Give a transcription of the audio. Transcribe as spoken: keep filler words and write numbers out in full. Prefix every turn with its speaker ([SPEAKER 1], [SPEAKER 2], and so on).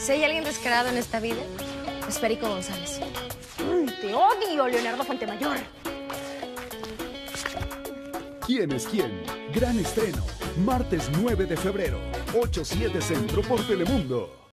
[SPEAKER 1] Si hay alguien descarado en esta vida, es Perico González.
[SPEAKER 2] Ay, te odio, Leonardo Fontemayor.
[SPEAKER 3] ¿Quién es quién? Gran estreno, martes nueve de febrero, ocho siete Centro por Telemundo.